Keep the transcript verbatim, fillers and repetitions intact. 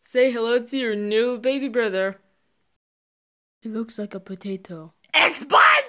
Say hello to your new baby brother. He looks like a potato. Expunged!